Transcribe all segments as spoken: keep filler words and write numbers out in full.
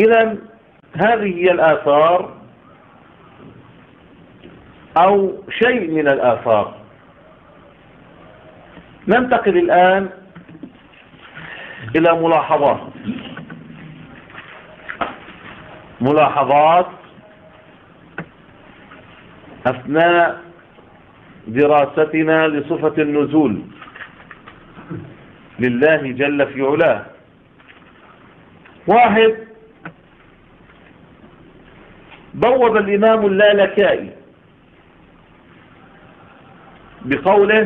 إذن هذه هي الآثار أو شيء من الآثار. ننتقل الآن إلى ملاحظات ملاحظات أثناء دراستنا لصفة النزول لله جل في علاه. واحد، بوب الإمام اللالكائي بقوله: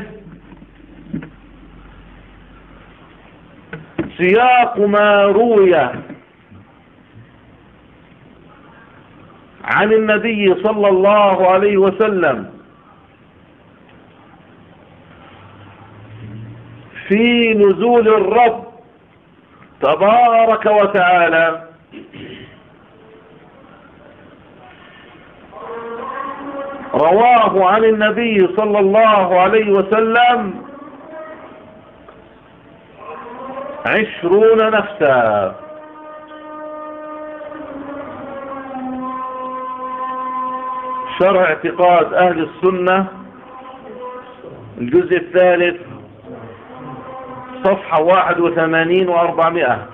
سياق ما روي عن النبي صلى الله عليه وسلم في نزول الرب تبارك وتعالى رواه عن النبي صلى الله عليه وسلم عشرون نفسا. شرح اعتقاد أهل السنة الجزء الثالث صفحة واحد وثمانين وأربعمائة.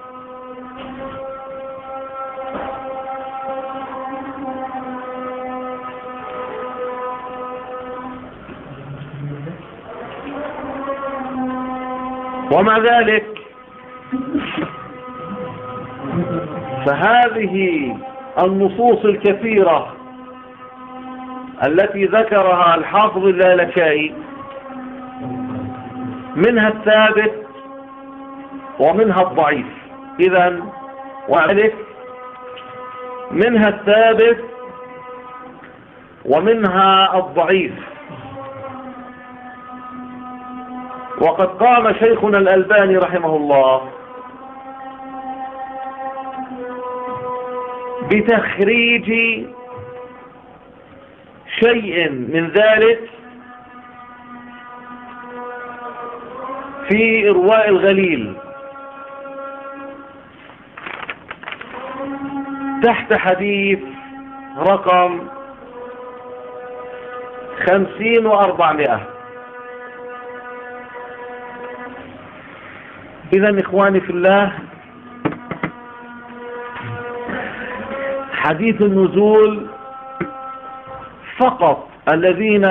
ومع ذلك فهذه النصوص الكثيرة التي ذكرها الحافظ اللالكائي منها الثابت ومنها الضعيف. إذن وذلك منها الثابت ومنها الضعيف. وقد قام شيخنا الألباني رحمه الله بتخريج شيء من ذلك في إرواء الغليل تحت حديث رقم خمسين وأربعمائة. إذن إخواني في الله، حديث النزول فقط الذين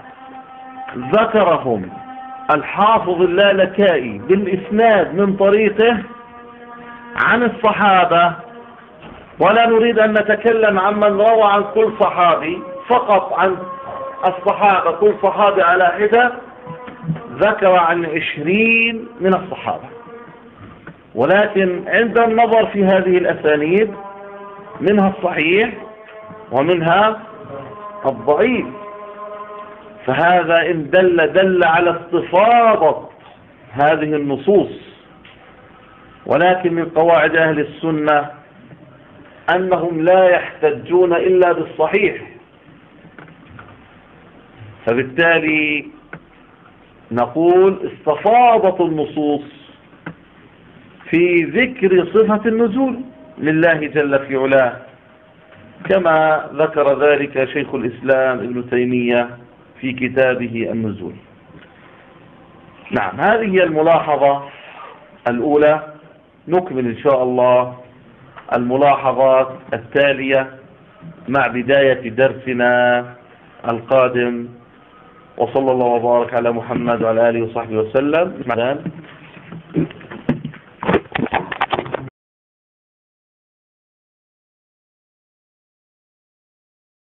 ذكرهم الحافظ اللالكائي بالإسناد من طريقه عن الصحابة، ولا نريد أن نتكلم عن من روى عن كل صحابي، فقط عن الصحابة كل صحابي على حدة، ذكر عن عشرين من الصحابة. ولكن عند النظر في هذه الأسانيد منها الصحيح ومنها الضعيف، فهذا إن دل دل على استفاضة هذه النصوص. ولكن من قواعد أهل السنة أنهم لا يحتجون إلا بالصحيح، فبالتالي نقول استفاضت النصوص في ذكر صفة النزول لله جل في علاه، كما ذكر ذلك شيخ الإسلام ابن تيمية في كتابه النزول. نعم، هذه هي الملاحظة الأولى. نكمل إن شاء الله الملاحظات التالية مع بداية درسنا القادم. وصلى الله وبارك على محمد وعلى آله وصحبه وسلم.